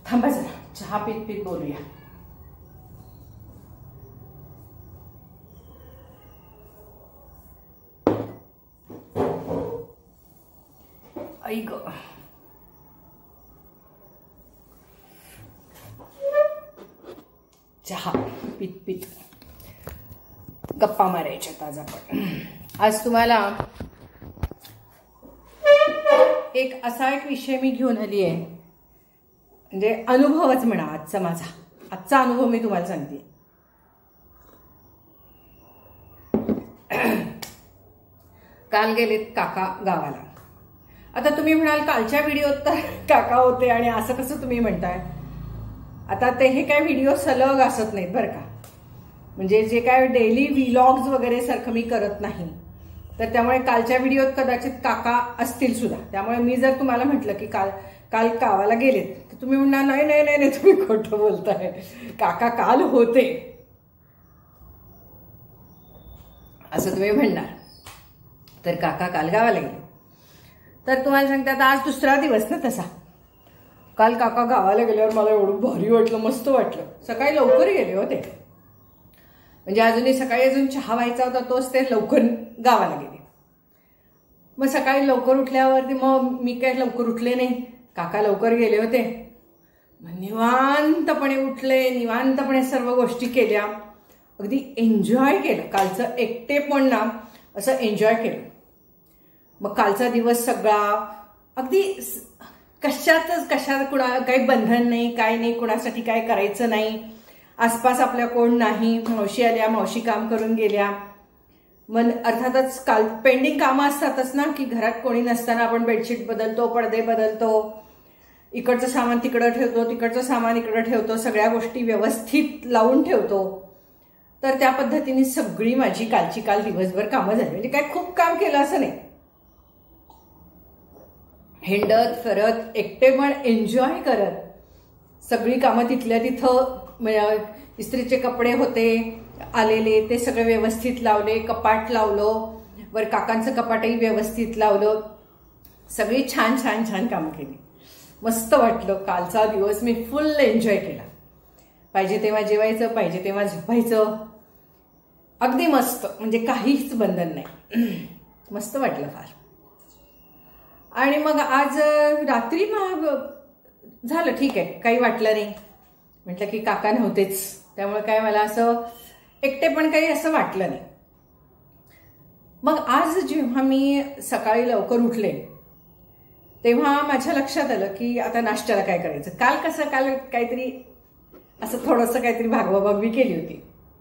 थांबा जरा, चहा पीत पीत बोलूया. ऐक चहा पीत पीत गप्पा मारायच्यात आज आपण. आज तुम्हाला एक असा एक विषय मी घेऊन आली आहे, म्हणजे अनुभवच म्हणा आजचा माझा. आजचा अनुभव मी तुम्हाला सांगते. काल गेलेत काका गावाला. आता तुम्ही म्हणाल कालच्या व्हिडिओत तर काका होते आणि असं कसं तुम्ही म्हणताय. आता ते हे काय व्हिडिओ सलग असत नाहीत बरं का, म्हणजे जे काय डेली व्लॉग्स वगैरे सारखं मी करत नाही, तर त्यामुळे कालच्या व्हिडिओत कदाचित काका असतील सुद्धा. त्यामुळे मी जर तुम्हाला म्हटलं की काल गावाला गेलेत तर तुम्ही म्हणणार नाही नाही नाही नाही तुम्ही खोटं बोलताय, काका काल होते असं तुम्ही म्हणणार. तर काका काल गावाला गेले. तर तुम्हाला सांगते आता आज दुसरा दिवस ना तसा. काल काका गावाला गेल्यावर मला एवढं भारी वाटलं, मस्त वाटलं. सकाळी लवकर गेले होते, म्हणजे अजूनही सकाळी अजून चहा व्हायचा होता तोच ते लवकर गावाला गेले. मग सकाळी लवकर उठल्यावरती मग मी काय लवकर उठले नाही, काका लवकर गेले होते. मग निवांतपणे उठले, निवांतपणे सर्व गोष्टी केल्या, अगदी एन्जॉय केलं. कालचं एकटेपण ना असं एन्जॉय केलं. मग कालचा दिवस सगळा अगदी कशात कुणा काही बंधन नाही, काय नाही, कुणासाठी काय करायचं नाही, आसपास आपल्या कोण नाही. मावशी आल्या, मावशी काम करून गेल्या. मग अर्थातच काल पेंडिंग कामं असतातच ना, की घरात कोणी नसताना आपण बेडशीट बदलतो, पडदे बदलतो, इकडचं सामान तिकडं ठेवतो, तिकडचं सामान इकडं ठेवतो, सगळ्या गोष्टी व्यवस्थित लावून ठेवतो. तर त्या पद्धतीने सगळी माझी काल दिवसभर कामं झाली. म्हणजे काय खूप काम केलं असं नाही, हिंडत फिरत एकटेपण एन्जॉय करत सगळी कामं तिथल्या तिथं. इस्त्रीचे कपडे होते आलेले ते सगळे व्यवस्थित लावले, कपाट लावलं, वर काकांचं कपाटही व्यवस्थित लावलं. सगळी छान छान छान कामं केली. मस्त वाटलं. कालचा दिवस मी फुल एन्जॉय केला. पाहिजे तेव्हा जेवायचं, पाहिजे तेव्हा झोपायचं, अगदी मस्त, म्हणजे काहीच बंधन नाही. मस्त वाटलं फार. आणि मग आज रात्री झालं ठीक आहे, काही वाटलं नाही. म्हटलं की काका नव्हतेच, त्यामुळे काय मला असं एकटेपण काही असं वाटलं नाही. मग आज जेव्हा मी सकाळी लवकर उठले तेव्हा माझ्या लक्षात आलं की आता नाश्त्याला काय करायचं. काल काहीतरी असं थोडंसं काहीतरी भागवाभागवी केली होती.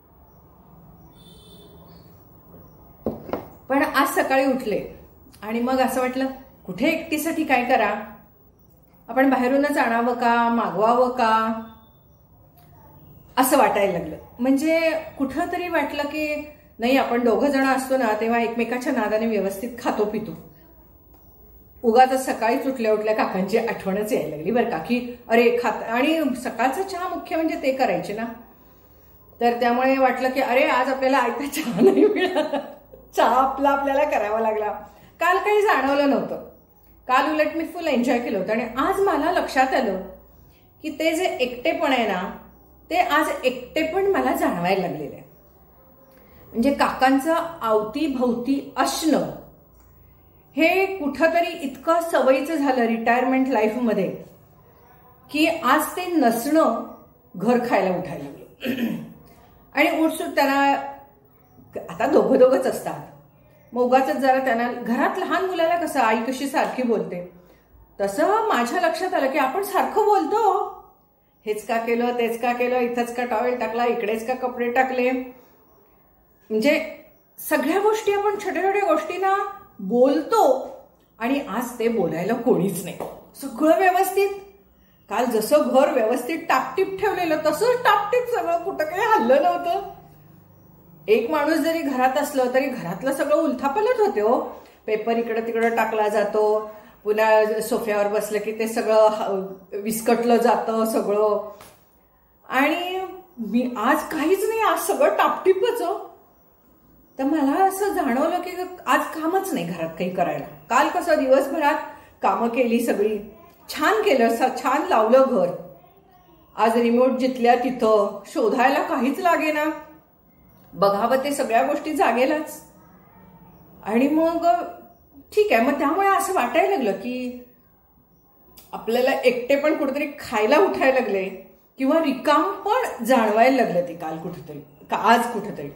पण आज सकाळी उठले आणि मग असं वाटलं कुठे एकटीसाठी काय करा, आपण बाहेरूनच आणावं का, मागवावं का, असं वाटायला लागलं. म्हणजे कुठं तरी वाटलं की नाही, आपण दोघं जण असतो ना तेव्हा एकमेकाच्या नादाने व्यवस्थित खातो पितो. उगाच सकाळीच उठल्या उठल्या काकांची आठवणच यायला लागली बरं का, की अरे खात. आणि सकाळचा चहा मुख्य म्हणजे ते करायचे ना, तर त्यामुळे वाटलं की अरे आज आपल्याला आयता चहा नाही मिळाला, चहा आपल्याला करावा लागला. काल काही जाणवलं नव्हतं. काल उलट मी फुल एन्जॉय केलं होतं. आणि आज मला लक्षात आलं की ते जे एकटेपण आहे ना, ते आज एकटेपण मला जाणवायला लागलेलं आहे. म्हणजे काकांचं अवतीभवती असणं हे कुठंतरी इतकं सवयीचं झालं रिटायरमेंट लाईफमध्ये, की आज ते नसणं घर खायला उठायला लागलं. आणि उठसूट त्यांना आता दोघंच असतात, मग उगाच जरा त्यांना घरात लहान मुलाला कसं आई कशी सारखी बोलते तसं माझ्या लक्षात आलं की आपण सारखं बोलतो, हेच का केलं, तेच का केलं, इथंच का टॉवेल टाकला, इकडेच का कपडे टाकले. म्हणजे सगळ्या गोष्टी आपण छोट्या छोट्या गोष्टींना बोलतो. आणि आज ते बोलायला कोणीच नाही, सगळं व्यवस्थित. काल जसं घर व्यवस्थित टापटीप ठेवलेलं तसंच टापटीप सगळं, कुठं काही हल्लं नव्हतं. एक माणूस जरी घरात असलं तरी घरातलं सगळं उलथापालथ होते हो. पेपर इकडं तिकडं टाकला जातो, पुन्हा सोफ्यावर बसलं की ते सगळं विस्कटलं जातं सगळं. आणि मी आज काहीच नाही, आज सगळं टापटीपच हो. तर मला असं जाणवलं की आज कामच नाही घरात काही करायला. काल कसं दिवसभरात कामं केली, सगळी छान केलं, छान लावलं घर, आज रिमोट जिथल्या तिथं, शोधायला काहीच लागेना, बघावं ते सगळ्या गोष्टी जागेलाच. आणि मग ठीक आहे, मग त्यामुळे असं वाटायला लागलं की आपल्याला एकटे पण कुठेतरी खायला उठायला लागले किंवा रिकाम पण जाणवायला लागलं ते काल कुठेतरी, आज कुठेतरी.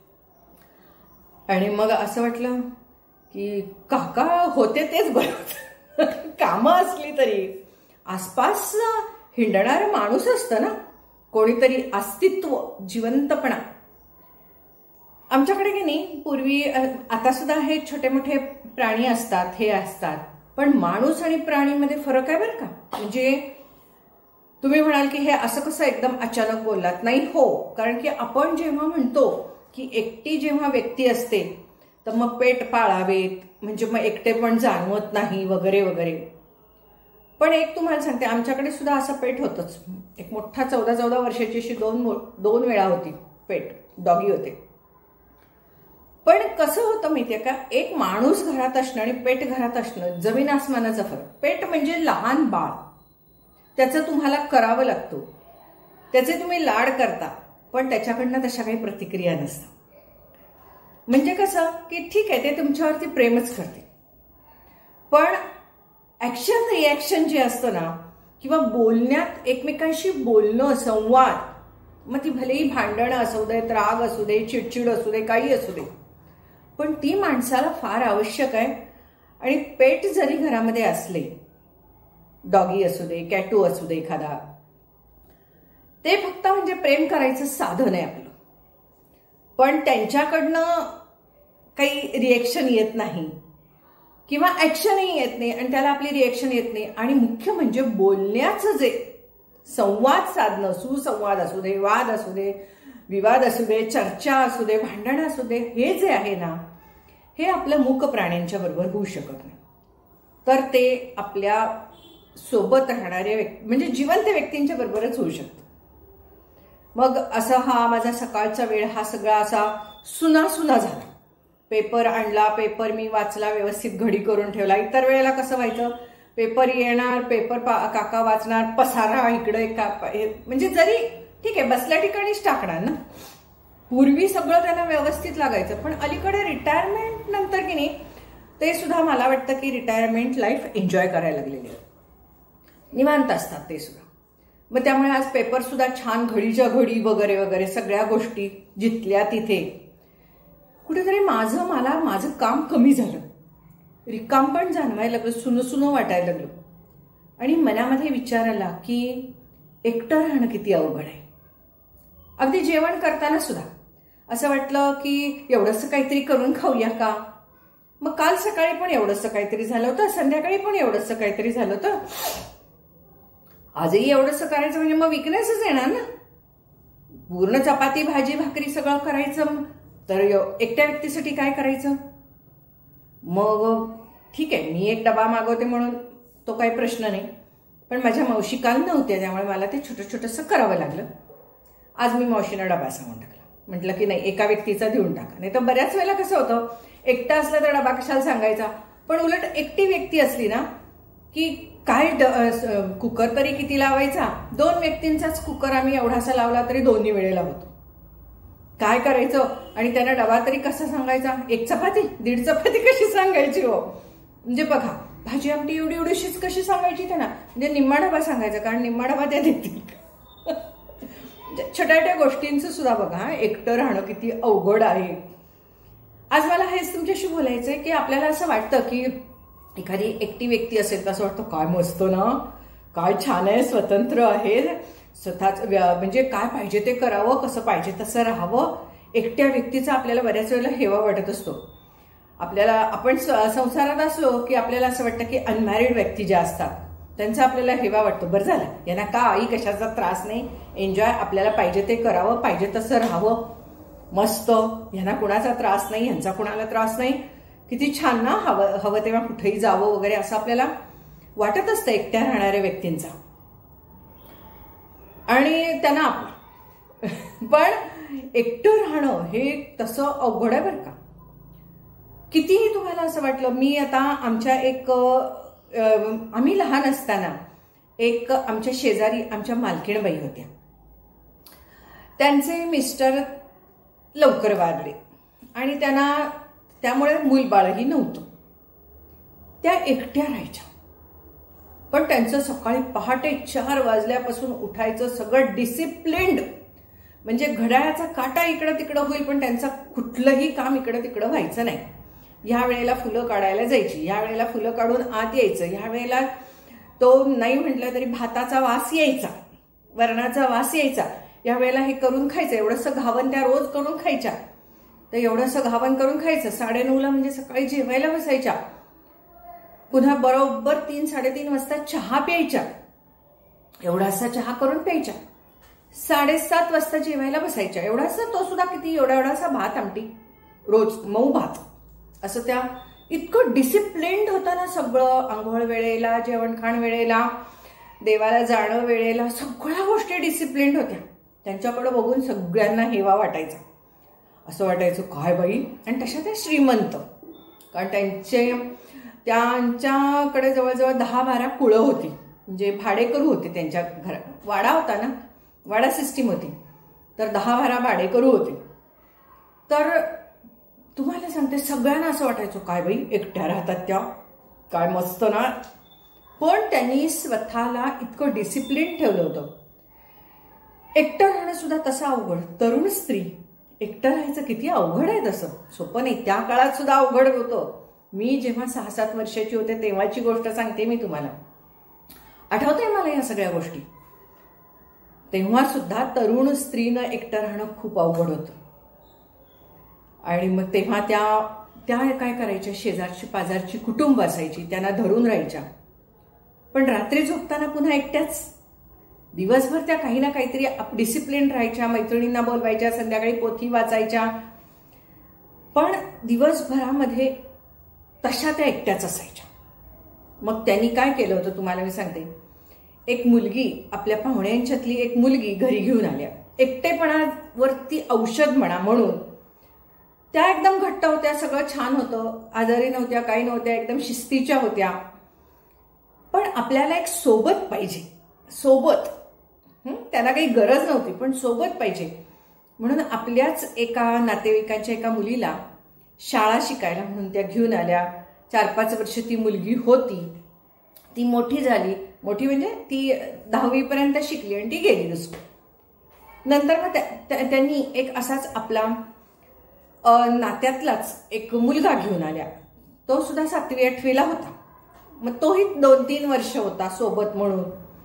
आणि मग असं वाटलं की काका होते तेच बरं. कामं असली तरी आसपास हिंडणारा माणूस असतं ना, कोणीतरी अस्तित्व, जिवंतपणा. आमच्याकडे की नाही पूर्वी, आता सुद्धा हे छोटे मोठे प्राणी असतात, हे असतात, पण माणूस आणि प्राणीमध्ये फरक आहे बरं का. म्हणजे तुम्ही म्हणाल की हे असं कसं एकदम अचानक बोललात. नाही हो, कारण की आपण जेव्हा म्हणतो की एकटी जेव्हा व्यक्ती असते तर मग पेट पाळावेत, म्हणजे मग एकटे पण जाणवत नाही वगैरे वगैरे. पण एक तुम्हाला सांगते, आमच्याकडे सुद्धा असं पेट होतच. एक मोठा 14 वर्षाची अशी दोन वेळा होती पेट, डॉगी होते. पण कसं होतं माहितीये का, एक माणूस घरात असणं आणि पेट घरात असणं जमीन आसमानाचा फरक. पेट म्हणजे लहान बाळ, त्याचं तुम्हाला करावं लागतो, त्याचे तुम्ही लाड करता, पण त्याच्याकडनं तशा काही प्रतिक्रिया नसतात. म्हणजे कसं की ठीक आहे, ते तुमच्यावरती प्रेमच करते, पण ऍक्शन रिॲक्शन जे असतं ना, किंवा बोलण्यात एकमेकांशी बोलणं, संवाद, मग ती भलेही भांडणं असू दे, राग असू दे, चिडचिड असू दे, काही असू दे, पण ती माणसाला फार आवश्यक आहे. आणि पेट जरी घरामध्ये असले, डॉगी असू दे, कॅटू असू दे एखादा, ते फक्त म्हणजे प्रेम करायचं साधन आहे आपलं. पण त्यांच्याकडनं काही रिएक्शन येत नाही किंवा ऍक्शनही येत नाही, आणि त्याला आपली रिएक्शन येत नाही. आणि मुख्य म्हणजे बोलण्याचं जे संवाद साधणं, सुसंवाद असू दे, वाद असू दे, विवाद असू दे, चर्चा असू दे, भांडणं असू दे, हे जे आहे ना, हे आपल्या मूक प्राण्यांच्या बरोबर होऊ शकत नाही. तर ते आपल्या सोबत राहणाऱ्या म्हणजे जिवंत व्यक्तींच्या बरोबरच होऊ शकतं. मग असा हा माझा सकाळचा वेळ हा सगळा असा सुना सुना झाला. पेपर आणला, पेपर मी वाचला, व्यवस्थित घडी करून ठेवला. इतर वेळेला कसं व्हायचं, पेपर येणार, पेपर काका वाचणार, पसारा इकडे म्हणजे जरी ठीक आहे बसल्या ठिकाणीच टाकणार ना. पूर्वी सगळं त्यांना व्यवस्थित लागायचं. पण अलीकडे रिटायरमेंट नंतर की नाही, ते सुद्धा मला वाटतं की रिटायरमेंट लाईफ एन्जॉय करायला लागलेली आहे, निवांत असतात ते सुद्धा. मग त्यामुळे आज पेपर सुद्धा छान घडीच्या घडी वगैरे वगैरे सगळ्या गोष्टी जिथल्या तिथे. कुठेतरी माझं काम कमी झालं, रिकाम पण जाणवायला लागलं, सुनं वाटायला लागलं. आणि मनामध्ये विचार आला की एकटं राहणं किती अवघड आहे. अगदी जेवण करताना सुद्धा असं वाटलं की एवढंसं काहीतरी करून खाऊया का. मग काल सकाळी पण एवढंसं काहीतरी झालं होतं, संध्याकाळी पण एवढंसं काहीतरी झालं होतं, आजही एवढंसं करायचं म्हणजे मग विकनेसच येणार ना. पूर्ण चपाती भाजी भाकरी सगळं करायचं तर एकट्या व्यक्तीसाठी काय करायचं. मग ठीक आहे, मी एक डबा मागवते म्हणून तो काही प्रश्न नाही, पण माझ्या मावशी काल नव्हत्या, त्यामुळे मला ते छोटंसं करावं लागलं. आज मी मावशीनं डबा सांगून टाकला. म्हटलं की नाही, एका व्यक्तीचा देऊन टाका. नाही तर बऱ्याच वेळेला कसं होतं, एकटा असला तर डबा कशाला सांगायचा. पण उलट एकटी व्यक्ती असली ना की काय कुकर तरी किती लावायचा, 2 व्यक्तींचाच कुकर आम्ही एवढासा लावला तरी 2 वेळेला होतो. काय करायचं, आणि त्यांना डबा तरी कसा सांगायचा, 1 चपाती 1.5 चपाती कशी सांगायची हो. म्हणजे बघा, भाजी आमटी एवढीशीच कशी सांगायची त्यांना, म्हणजे निम्मा डबा सांगायचा, कारण निम्मा डबा त्या देतील. छोट्या छोट्या गोष्टींचं सुद्धा बघा, एकटं राहणं किती अवघड आहे. आज मला हेच तुमच्याशी बोलायचंय की आपल्याला असं वाटतं की एखादी एकटी व्यक्ती असेल तर असं वाटतं काय मस्त ना, काय छान आहे, स्वतंत्र आहे, स्वतःच म्हणजे काय पाहिजे ते करावं, कसं पाहिजे तसं राहावं. एकट्या व्यक्तीचा आपल्याला बऱ्याच वेळेला हेवा वाटत असतो. आपल्याला आपण संसारात असलो की आपल्याला असं वाटतं की अनमॅरिड व्यक्ती ज्या असतात त्यांचा आपल्याला हेवा वाटतो. बरं झालं, यांना काही कशाचा त्रास नाही, एन्जॉय, आपल्याला पाहिजे ते करावं, पाहिजे तसं राहावं, मस्त, यांना कुणाचा त्रास नाही, यांचा कुणाला त्रास नाही, किती छान ना, हवं तेव्हा कुठेही जावं वगैरे असं आपल्याला वाटत असतं एकट्या राहणाऱ्या व्यक्तींचा. आणि त्यांना आपलं पण एकटं राहणं हे तसं अवघड आहे बरं का. कितीही तुम्हाला असं वाटलं, मी आता आमच्या आम्ही लहान असताना एक आमच्या शेजारी आमच्या मालकीणबाई होत्या. त्यांचे मिस्टर लवकर वारले आणि त्यांना त्यामुळे मूलबाळही नव्हतं. त्या एकट्या राहायच्या. पण त्यांचं सकाळी पहाटे 4 वाजल्यापासून उठायचं, सगळं डिसिप्लिन्ड, म्हणजे घड्याळाचा काटा इकडं तिकडं होईल पण त्यांचं कुठलंही काम इकडं तिकडं व्हायचं नाही. ह्या वेळेला फुलं काढायला जायची, ह्या वेळेला फुलं काढून आत यायचं, ह्या वेळेला तो नाही म्हटलं तरी भाताचा वास यायचा, वरणाचा वास यायचा, या वेळेला हे करून खायचं. एवढंसं घावन त्या रोज करून खायच्या. तर एवढंसं घावन करून खायचं. 9:30ला म्हणजे सकाळी जेवायला बसायच्या. पुन्हा बरोबर 3-3:30 वाजता चहा प्यायच्या. एवढासा चहा करून प्यायच्या. 7:30 वाजता जेवायला बसायच्या. एवढासा, तो सुद्धा किती, एवढासा भात आमटी, रोज मऊ भात, असं त्या इतकं डिसिप्लिन्ड होतं ना सगळं. आंघोळ वेळेला, जेवण खाण वेळेला, देवाला जाणं वेळेला, सगळ्या गोष्टी डिसिप्लिन्ड होत्या. त्यांच्याकडे बघून सगळ्यांना हेवा वाटायचा. असं वाटायचं काय बाई. आणि तशा त्या श्रीमंत, कारण त्यांच्याकडे जवळजवळ 10-12 कुळं होती, म्हणजे भाडेकरू होते. त्यांच्या घरात वाडा होता ना, वाडा सिस्टीम होती, तर 10-12 भाडेकरू होते. तर तुम्हाला सांगते, सगळ्यांना असं वाटायचं काय बाई एकट्या राहतात त्या, काय मस्त ना. पण त्यांनी स्वतःला इतकं डिसिप्लिन ठेवलं होतं. एकटं राहणं सुद्धा तसं अवघड. तरुण स्त्री एकटं राहायचं किती अवघड आहे, तसं सोपं नाही. त्या काळात सुद्धा अवघड होतं. मी जेव्हा 6-7 वर्षाची होते तेव्हाची गोष्ट सांगते मी तुम्हाला. आठवतंय मला या सगळ्या गोष्टी. तेव्हा सुद्धा तरुण स्त्रीनं एकटं राहणं खूप अवघड होतं. आणि मग तेव्हा त्या काय करायच्या, शेजारची पाजारची कुटुंब असायची, त्यांना धरून राहायच्या. पण रात्री झोपताना पुन्हा एकट्याच. दिवसभर त्या काही ना काहीतरी डिसिप्लिन राहायच्या, मैत्रिणींना बोलवायच्या, संध्याकाळी पोथी वाचायच्या. पण दिवसभरामध्ये तशा त्या एकट्याच असायच्या. मग त्यांनी काय केलं होतं तुम्हाला मी सांगते. एक मुलगी, आपल्या पाहुण्यांच्यातली एक मुलगी घरी घेऊन आल्या. एकटेपणावरती औषध म्हणून. त्या एकदम घट्ट होत्या, सगळं छान होतं, आजारी नव्हत्या, काही नव्हत्या, एकदम शिस्तीच्या होत्या. पण आपल्याला एक सोबत पाहिजे, सोबत. त्यांना काही गरज नव्हती पण सोबत पाहिजे म्हणून आपल्याच एका नातेवाईकांच्या एका मुलीला शाळा शिकायला म्हणून त्या घेऊन आल्या. 4-5 वर्ष ती मुलगी होती. ती मोठी झाली, मोठी म्हणजे ती 10वी पर्यंत शिकली आणि ती गेली दुसरी. नंतर मग त्यांनी एक असाच आपला नात्यातलाच एक मुलगा घेऊन आल्या. तो सुद्धा 7वी-8वीला होता. मग तोही 2-3 वर्ष होता सोबत म्हणून.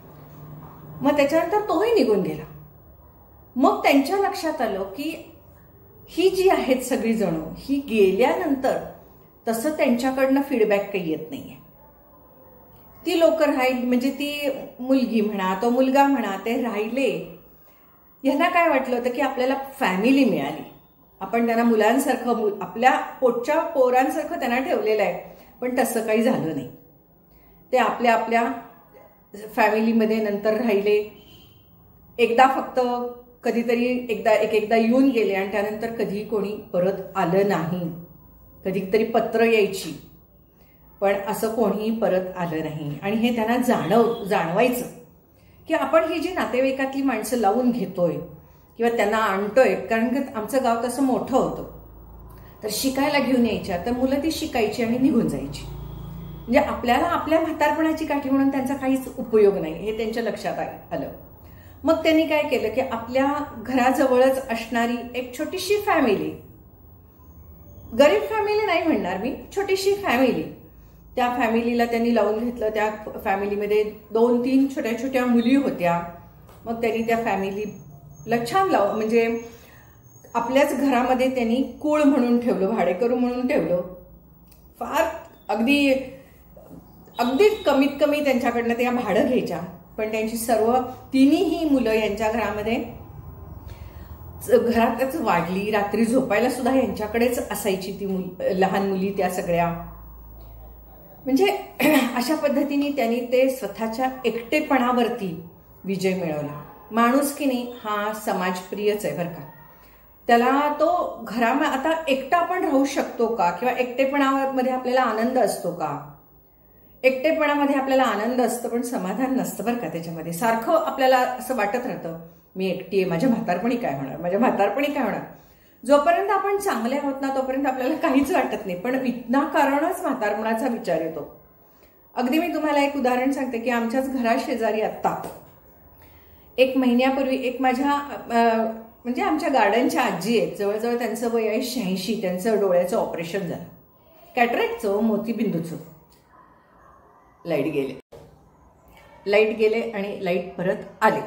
मग त्याच्यानंतर तोही निघून गेला. मग त्यांच्या लक्षात आलं की ही जी आहेत सगळी जण, ही गेल्यानंतर तसं त्यांच्याकडनं फीडबॅक काही येत नाहीये. ती लोक राहिली, म्हणजे ती मुलगी म्हणा, तो मुलगा म्हणा, ते राहिले. यांना काय वाटलं होतं की आपल्याला फॅमिली मिळाली, आपण त्यांना मुलांसारखं, आपल्या पोटच्या पोरांसारखं त्यांना ठेवलेलं आहे. पण तसं काही झालं नाही. ते आपल्या आपल्या फॅमिलीमध्ये नंतर राहिले. एकदा फक्त कधीतरी एकदा येऊन गेले आणि त्यानंतर कधी कोणी परत आलं नाही. कधीतरी पत्र यायची पण असं कोणीही परत आलं नाही. आणि हे त्यांना जाणवायचं की आपण ही जी नातेवाईकातली माणसं लावून घेतोय किंवा त्यांना आणतोय, कारण की आमचं गाव तसं मोठं होतं, तर शिकायला घेऊन यायच्या, तर मुलं ती शिकायची आणि निघून जायची. म्हणजे आपल्याला आपल्या म्हातारपणाची काठी म्हणून त्यांचा काहीच उपयोग नाही हे त्यांच्या लक्षात आलं. मग त्यांनी काय केलं की आपल्या घराजवळच असणारी एक छोटीशी फॅमिली, गरीब फॅमिली नाही म्हणणार मी, छोटीशी फॅमिली, त्या फॅमिलीला त्यांनी लावून घेतलं. त्या फॅमिलीमध्ये 2-3 छोट्या छोट्या मुली होत्या. मग त्यांनी त्या फॅमिलीला छान म्हणजे आपल्याच घरामध्ये त्यांनी कुळ म्हणून ठेवलं, भाडेकरू म्हणून ठेवलं. फार अगदी कमीत कमी त्यांच्याकडनं त्या भाडं घ्यायच्या. पण त्यांची सर्व तिन्ही मुलं यांच्या घरातच वाढली. रात्री झोपायला सुद्धा यांच्याकडेच असायची ती लहान मुली त्या सगळ्या. म्हणजे अशा पद्धतीने त्यांनी ते स्वतःच्या एकटेपणावरती विजय मिळवला. माणुसकीने हा समाजप्रियच आहे बरं का. त्याला तो आता एकटा आपण राहू शकतो का, किंवा एकटेपणामध्ये आपल्याला आनंद असतो का, एकटेपणामध्ये आपल्याला आनंद असतो पण समाधान नसतं बरं का त्याच्यामध्ये. सारखं आपल्याला असं वाटत राहतं मी एकटी आहे, माझ्या म्हातारपणी काय होणार, माझ्या म्हातारपणी काय होणार. जोपर्यंत आपण चांगले आहोत ना तोपर्यंत आपल्याला काहीच वाटत नाही, पण विनाकारणच म्हातारपणाचा विचार येतो. अगदी मी तुम्हाला एक उदाहरण सांगते की आमच्याच घराशेजारी आत्ता 1 महिन्यापूर्वी एक माझ्या म्हणजे आमच्या गार्डनच्या आजी आहेत, जवळजवळ त्यांचं वय आहे 86. त्यांचं डोळ्याचं ऑपरेशन झालं, कॅटरॅक्टचं, मोतीबिंदूचं. लाईट गेले आणि लाईट परत आले.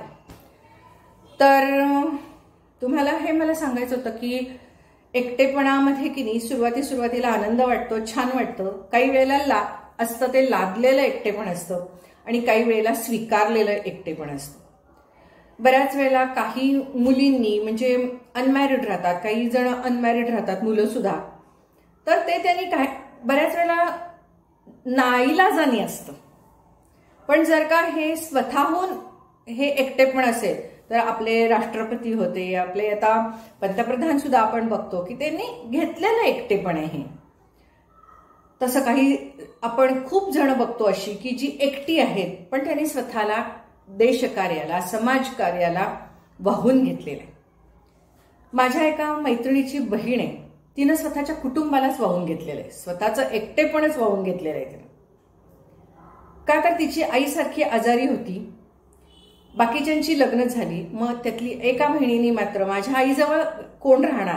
तर तुम्हाला हे मला सांगायचं होतं की एकटेपणामध्ये की नाही सुरुवातीला आनंद वाटतो, छान वाटतं. काही वेळेला असतं ते लादलेलं एकटेपण असतं आणि काही वेळेला स्वीकारलेलं एकटेपण असतं. बऱ्याच वेळेला काही मुलींनी म्हणजे अनमॅरिड राहतात, काही जण अनमॅरिड राहतात, मुलं सुद्धा. तर ते त्यांनी काय बऱ्याच वेळेला नाईलाजानी असतं. पण जर का हे स्वतःहून हे एकटेपण असेल तर आपले राष्ट्रपती होते, आपले आता पंतप्रधान सुद्धा आपण बघतो की त्यांनी घेतलेलं एकटेपण आहे. तसं काही आपण खूप जण बघतो अशी की जी एकटी आहेत पण त्यांनी स्वतःला देशकार्याला, समाजकार्याला वाहून घेतलेलं आहे. माझ्या एका मैत्रिणीची बहीण आहे, तिनं स्वतःच्या कुटुंबालाच वाहून घेतलेलं आहे, स्वतःचं एकटेपणच वाहून घेतलेलं आहे तिनं. का तर तिची आईसारखी आजारी होती, बाकीच्यांची लग्न झाली, मग त्यातली एका बहिणीने मात्र माझ्या आईजवळ कोण राहणार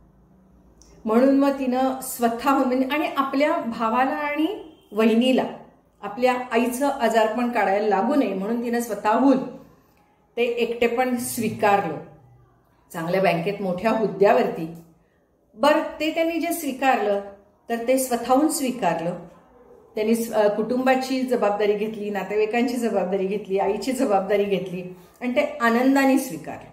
म्हणून मग तिनं स्वतःहून म्हणजे आणि आपल्या भावाला आणि वहिनीला आपल्या आईचं आजारपण काढायला लागू नये म्हणून तिनं स्वतःहून ते एकटेपण स्वीकारलं. चांगल्या बँकेत मोठ्या हुद्द्यावरती. बरं, ते त्यांनी जे स्वीकारलं तर ते स्वतःहून स्वीकारलं. त्यांनी कुटुंबाची जबाबदारी घेतली, नातेवाईकांची जबाबदारी घेतली, आईची जबाबदारी घेतली आणि ते आनंदाने स्वीकारलं.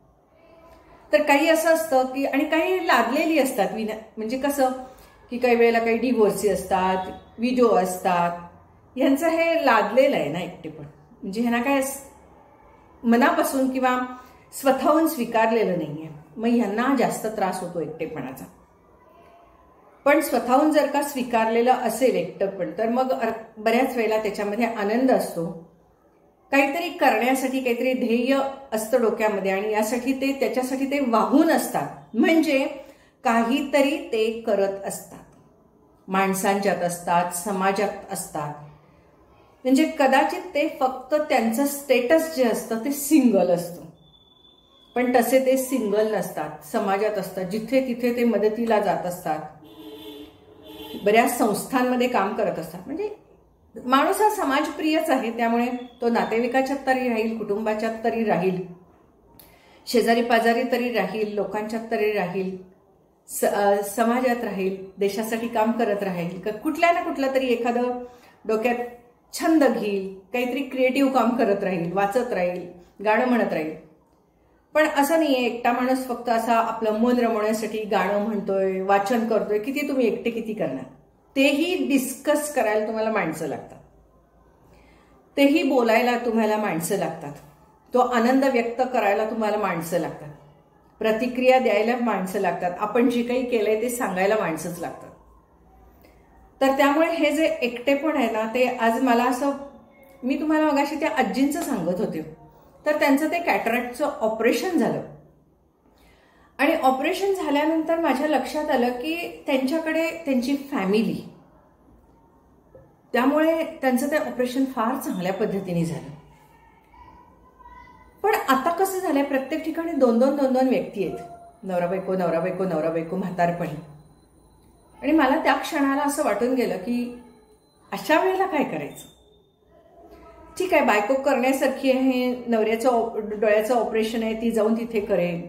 तर काही असं असतं की आणि काही लादलेली असतात म्हणजे कसं की काही वेळेला काही डिव्होर्सी असतात, विडो असतात, यांचं हे लादलेलं आहे ना एकटेपण. म्हणजे ह्यांना काय मनापासून किंवा स्वतःहून स्वीकारलेलं नाहीये, मग ह्यांना जास्त त्रास होतो एकटेपणाचा. पण स्वतःहून जर का स्वीकारलेलं असेल एकटेपण तर मग बऱ्याच वेळेला त्याच्यामध्ये आनंद असतो. काहीतरी करण्यासाठी काहीतरी ध्येय असतं डोक्यामध्ये आणि यासाठी त्याच्यासाठी ते वाहून असतात, म्हणजे काहीतरी ते करत असतात, माणसांच्यात असतात, समाजात असतात. म्हणजे कदाचित ते फक्त त्यांचं स्टेटस जे असतं ते सिंगल असतं, पण तसे ते सिंगल नसतात, समाजात असतात, जिथे तिथे ते मदतीला जात असतात, बऱ्याच संस्थांमध्ये काम करत असतात. म्हणजे माणूस हा समाजप्रियच आहे, त्यामुळे तो नातेवाईकाच्यात तरी राहील, कुटुंबाच्यात तरी राहील, शेजारी पाजारी तरी राहील, लोकांच्यात तरी राहील, समाजात राहील, देशासाठी काम करत राहील, कुठल्या ना कुठलं तरी एखादं डोक्यात छंद घेईल, काहीतरी क्रिएटिव्ह काम करत राहील, वाचत राहील, गाणं म्हणत राहील. पण असं नाहीये एकटा माणूस फक्त असा आपलं मन रमवण्यासाठी गाणं म्हणतोय, वाचन करतोय. किती तुम्ही एकटे किती करणार? तेही डिस्कस करायला तुम्हाला माणसं लागतात, तेही बोलायला तुम्हाला माणसं लागतात, तो आनंद व्यक्त करायला तुम्हाला माणसं लागतात, प्रतिक्रिया द्यायला माणसं लागतात, आपण जे काही केलंय ते सांगायला माणसंच लागतात. तर त्यामुळे हे जे एकटेपण आहे ना ते आज मला असं मी तुम्हाला मगाशी त्या आजींचं सांगत होते, तर त्यांचं ते कॅटरॅक्टचं ऑपरेशन झालं आणि ऑपरेशन झाल्यानंतर माझ्या लक्षात आलं की त्यांच्याकडे त्यांची फॅमिली, त्यामुळे त्यांचं ते ऑपरेशन फार चांगल्या पद्धतीने झालं. पण आता कसं झालंय प्रत्येक ठिकाणी 2-2 व्यक्ती आहेत, नवरा बायको नवरा बायको नवरा बायको म्हातारपणी. आणि मला त्या क्षणाला असं वाटून गेलं की अशा वेळेला काय करायचं. ठीक आहे, बायको करण्यासारखी आहे, नवऱ्याचं डोळ्याचं ऑपरेशन आहे, ती जाऊन तिथे करेल.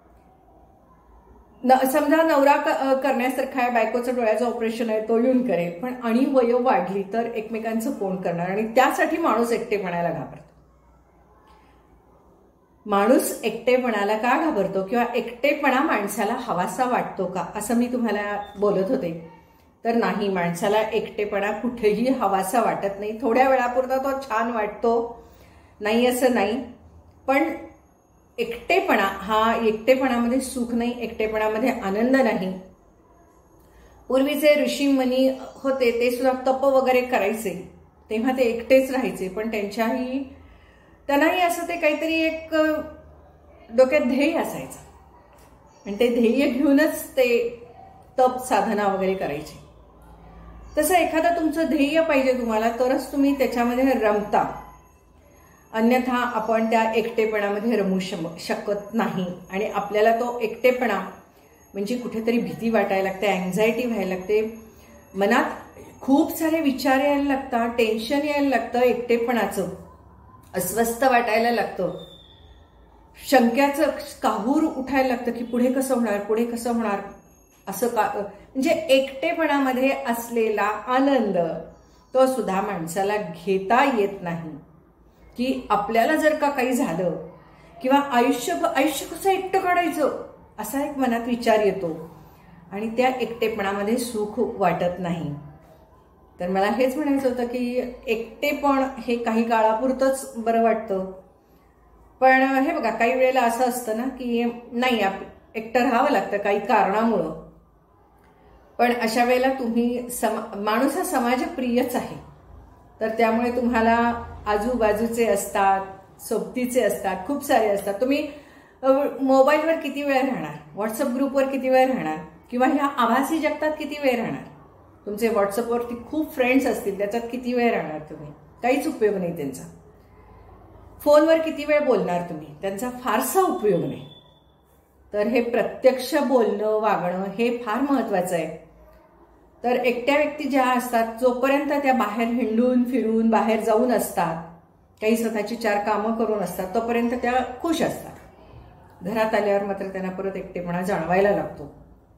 समजा नवरा करण्यासारखा आहे, बायकोचं डोळ्याचं ऑपरेशन आहे, तो येऊन करेल. पण आणि वय वाढली तर एकमेकांचं कोण करणार, आणि त्यासाठी माणूस एकटेपणाला घाबरतो. माणूस एकटेपणाला का घाबरतो किंवा एकटेपणा माणसाला हवासा वाटतो का, असं मी तुम्हाला बोलत होते. तर नाही, माणसाला एकटेपणा कुठेही हवासा वाटत नाही. थोड्या वेळापुरता तो छान वाटतो, नाही असं नाही, पण एकटेपणामध्ये सुख नाही, एकटेपणामध्ये आनंद नाही. पूर्वीचे ऋषी मुनी होते ते सुद्धा तप वगैरे करायचे, तेव्हा ते एकटेच राहायचे, पण त्यांनाही असं ते काहीतरी एक डोक्यात ध्येय असायचं आणि ते ध्येय घेऊनच ते तप साधना वगैरे करायचे. तसं एखादं तुमचं ध्येय पाहिजे तुम्हाला, तरच तुम्ही त्याच्यामध्ये रमता, अन्यथा आपण त्या एकटेपणामध्ये रमू शकत नाही. आणि आपल्याला तो एकटेपणा म्हणजे कुठेतरी भीती वाटायला लागते, अँझायटी व्हायला लागते, मनात खूप सारे विचार यायला लागतात, टेन्शन यायला लागतं, एकटेपणाचं अस्वस्थ वाटायला लागतं, शंक्याचं काहूर उठायला लागतं की पुढे कसं होणार, पुढे कसं होणार, असं का. म्हणजे एकटेपणामध्ये असलेला आनंद तो सुद्धा माणसाला घेता येत नाही. की आपल्याला जर का काही झालं किंवा आयुष्य कसं एकटं काढायचं असा एक मनात विचार येतो आणि त्या एकटेपणामध्ये सुख वाटत नाही. तर मला हेच म्हणायचं होतं की एकटेपण हे काही काळापुरतंच बरं वाटतं, पण हे बघा काही वेळेला असं असतं ना की नाही एकटं राहावं लागतं काही कारणामुळं. पण अशा वेळेला तुम्ही माणूस हा समाजप्रियच आहे, तर त्यामुळे तुम्हाला आजूबाजूचे असतात, सोबतीचे असतात, खूप सारे असतात. तुम्ही मोबाईलवर किती वेळ राहणार, व्हॉट्सअप ग्रुपवर किती वेळ राहणार, किंवा ह्या आभासी जगतात किती वेळ राहणार. तुमचे व्हॉट्सअपवरती खूप फ्रेंड्स असतील, त्याच्यात किती वेळ राहणार तुम्ही, काहीच उपयोग नाही त्यांचा. फोनवर किती वेळ बोलणार तुम्ही, त्यांचा फारसा उपयोग नाही. तर हे प्रत्यक्ष बोलणं वागणं हे फार महत्वाचं आहे. तर एकट्या व्यक्ती ज्या असतात, जोपर्यंत त्या बाहेर हिंडून फिरून बाहेर जाऊन असतात, काही स्वतःची 4 कामं करून असतात, तोपर्यंत त्या खुश असतात. घरात आल्यावर मात्र त्यांना परत एकटेपणा जाणवायला लागतो.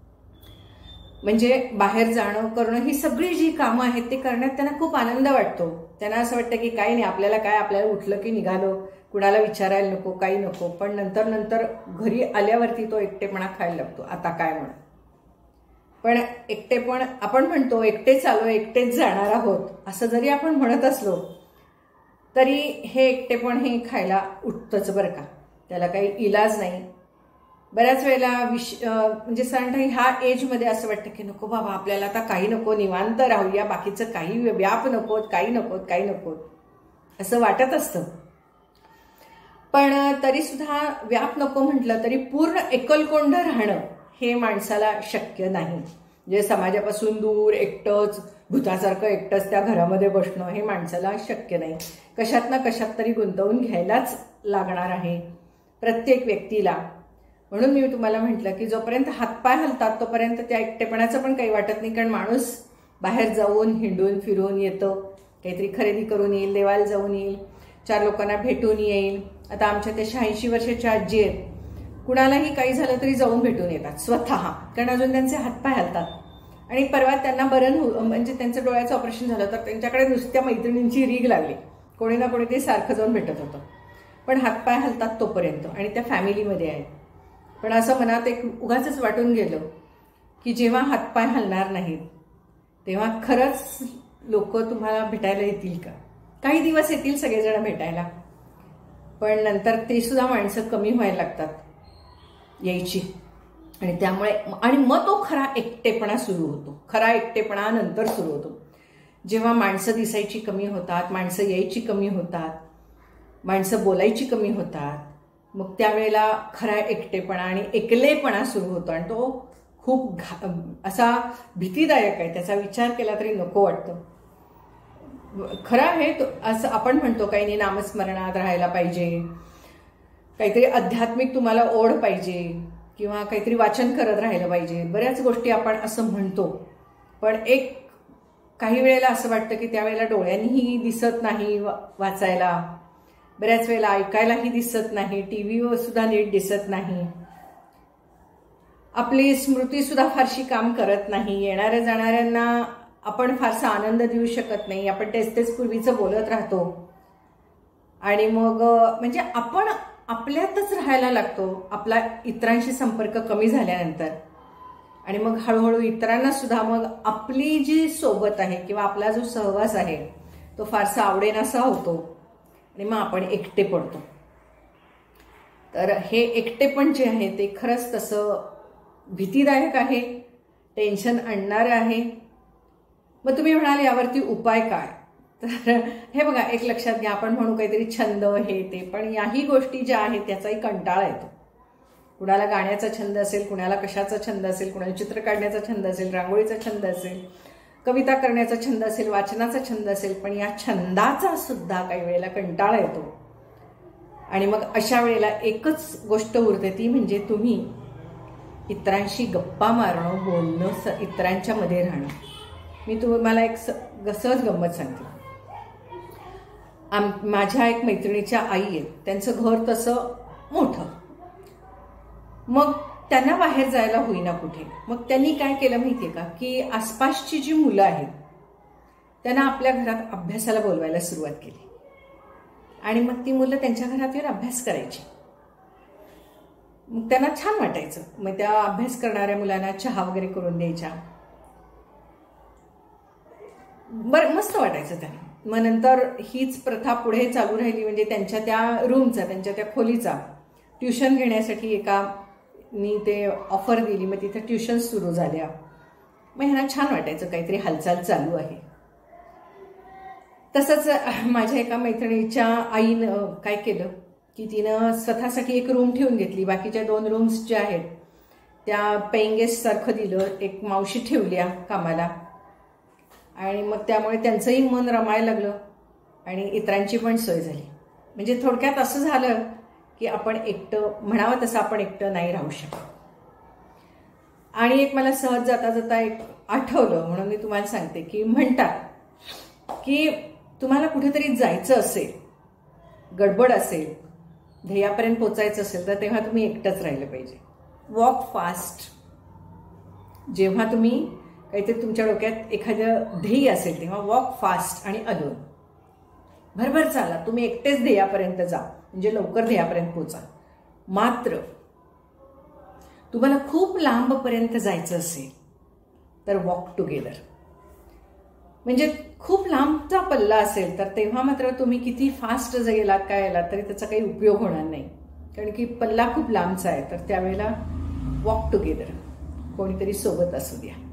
म्हणजे बाहेर जाणं करणं ही सगळी जी कामं आहेत ते करण्यात त्यांना खूप आनंद वाटतो. त्यांना असं वाटतं की काही नाही, आपल्याला उठलं की निघालो, कुणाला विचारायला नको, काही नको. पण नंतर घरी आल्यावरती तो एकटेपणा खायला लागतो, आता काय म्हणा. पण एकटेपण आपण म्हणतो एकटेच आलो एकटेच जाणार आहोत, असं जरी आपण म्हणत असलो तरी हे एकटेपण हे खायला उठतंच बरं का, त्याला काही इलाज नाही. बऱ्याच वेळेला म्हणजे साधारण ह्या एजमध्ये असं वाटतं की नको बाबा, आपल्याला आता काही नको, निवांत राहूया, बाकीचं काही व्याप नकोत, काही नकोत असं वाटत असतं. पण तरी सुद्धा व्याप नको म्हटलं तरी पूर्ण एकलकोंड राहणं हे माणसाला शक्य नाही. म्हणजे समाजापासून दूर एकटंच भूतासारखं एकटंच त्या घरामध्ये बसणं हे माणसाला शक्य नाही. कशात ना कशात तरी गुंतवून घ्यायलाच लागणार आहे प्रत्येक व्यक्तीला. म्हणून मी तुम्हाला म्हटलं की जोपर्यंत हातपाय हलतात तोपर्यंत त्या एकटेपणाचं पण काही वाटत नाही, कारण माणूस बाहेर जाऊन हिंडून फिरून येतो, काहीतरी खरेदी करून येईल, देवाला जाऊन येईल, 4 लोकांना भेटून येईल. आता आमच्या त्या 86 वर्षाच्या आजी आहेत, कुणालाही काही झालं तरी जाऊन भेटून येतात स्वतः, कारण अजून त्यांचे हातपाय हलतात. आणि परवा त्यांना म्हणजे त्यांचं डोळ्याचं ऑपरेशन झालं तर त्यांच्याकडे नुसत्या मैत्रिणींची रीग लागली, कोणी ना कोणी ते सारखं जाऊन भेटत होतं, पण हातपाय हलतात तोपर्यंत, आणि त्या फॅमिलीमध्ये आहेत. पण असं मनात एक उगाचच वाटून गेलं की जेव्हा हातपाय हलणार नाहीत तेव्हा खरंच लोक तुम्हाला भेटायला येतील का. काही दिवस येतील सगळेजण भेटायला, पण नंतर ते सुद्धा माणसं कमी व्हायला लागतात यायची. आणि त्यामुळे मग तो खरा एकटेपणा सुरू होतो. खरा एकटेपणा नंतर सुरू होतो जेव्हा माणसं दिसायची कमी होतात, माणसं यायची कमी होतात, माणसं बोलायची कमी होतात. मग त्यावेळेला खरा एकटेपणा आणि एकलेपणा सुरू होतो आणि तो खूप असा भीतीदायक आहे. त्याचा विचार केला तरी नको वाटतं. खरं आहे असं आपण म्हणतो काही नाही, नामस्मरणात राहायला पाहिजे, काहीतरी आध्यात्मिक तुम्हाला ओढ पाहिजे, किंवा काहीतरी वाचन करत राहिलं पाहिजे, बऱ्याच गोष्टी आपण असं म्हणतो. पण काही वेळेला असं वाटतं की त्यावेळेला डोळ्यांनीही दिसत नाही वाचायला, बऱ्याच वेळेला ऐकायलाही दिसत नाही, टीव्हीवर सुद्धा नीट दिसत नाही, आपली स्मृती सुद्धा फारशी काम करत नाही, येणाऱ्या जाणाऱ्यांना आपण फारसा आनंद देऊ शकत नाही, आपण तेच पूर्वीचं बोलत राहतो. आणि मग म्हणजे आपण आपल्यातच राहायला लागतो आपला इतरांशी संपर्क कमी झाल्यानंतर. आणि मग हळूहळू इतरांना सुद्धा मग आपली जी सोबत आहे किंवा आपला जो सहवास आहे तो फारसा आवडेनासा होतो आणि मग आपण एकटे पडतो. तर हे एकटेपण जे आहे ते खरंच तसं भीतीदायक आहे, टेन्शन आणणारं आहे. मग तुम्ही म्हणाल यावरती उपाय काय, तर हे बघा, एक लक्षात घ्या, आपण म्हणू काहीतरी छंद हे ते, पण याही गोष्टी ज्या आहेत त्याचाही कंटाळा येतो. कुणाला गाण्याचा छंद असेल, कुणाला कशाचा छंद असेल, कुणाला चित्र काढण्याचा छंद असेल, रांगोळीचा छंद असेल, कविता करण्याचा छंद असेल, वाचनाचा छंद असेल, पण या छंदाचा सुद्धा काही वेळेला कंटाळा येतो. आणि मग अशा वेळेला एकच गोष्ट उरते, ती म्हणजे तुम्ही इतरांशी गप्पा मारणं, बोलणं, इतरांच्या मध्ये राहणं. मी तुम्हाला एक सहज गंमत सांगते. माझ्या एक मैत्रिणीच्या आई आहेत, त्यांचं घर तसं मोठं. मग त्यांना बाहेर जायला होईना कुठे. मग त्यांनी काय केलं माहितीये का, की आसपासची जी मुलं आहेत त्यांना आपल्या घरात अभ्यासाला बोलवायला सुरुवात केली. आणि मग ती मुलं त्यांच्या घरात येऊन अभ्यास करायची. मग त्यांना छान वाटायचं. मग त्या अभ्यास करणाऱ्या मुलांना चहा वगैरे करून द्यायच्या. बरं, मस्त वाटायचं त्यांना. मग नंतर हीच प्रथा पुढे चालू राहिली. म्हणजे त्यांच्या त्या रूमचा, त्यांच्या त्या खोलीचा ट्युशन घेण्यासाठी एकानी ते ऑफर दिली. मग तिथे ट्युशन सुरू झाल्या. मग ह्यांना छान वाटायचं, काहीतरी हालचाल चालू आहे. तसंच माझ्या एका मैत्रिणीच्या आईनं काय केलं, की तिनं स्वतःसाठी एक रूम ठेवून घेतली. बाकीच्या 2 रूम्स ज्या आहेत त्या पेइंग गेस्ट सारखं दिलं. एक मावशी ठेवल्या कामाला. आणि मग त्यामुळे त्यांचंही मन रमायला लागलं आणि इतरांची पण सोय झाली. म्हणजे थोडक्यात असं झालं की आपण एकटं, म्हणावं तसं आपण एकटं नाही राहू शकत. आणि एक मला सहज जाता जाता एक आठवलं, म्हणून मी तुम्हाला सांगते, की म्हणतात की तुम्हाला कुठेतरी जायचं असेल, गडबड असेल, ध्येयापर्यंत पोचायचं असेल, तर तेव्हा तुम्ही एकटंच राहिलं पाहिजे. Walk fast. जेव्हा तुम्ही काहीतरी तुमच्या डोक्यात एखादं ध्येय असेल तेव्हा वॉक फास्ट आणि अलोन. भरभर चाला, तुम्ही एकटेच ध्येयापर्यंत जा, म्हणजे लवकर ध्येयापर्यंत पोचा. मात्र तुम्हाला खूप लांबपर्यंत जायचं असेल तर वॉक टुगेदर. म्हणजे खूप लांबचा पल्ला असेल तर तेव्हा मात्र तुम्ही किती फास्ट गेलात, काय गेलात, तरी त्याचा काही उपयोग होणार नाही. कारण की पल्ला खूप लांबचा आहे. तर त्यावेळेला वॉक टुगेदर, कोणीतरी सोबत असू द्या.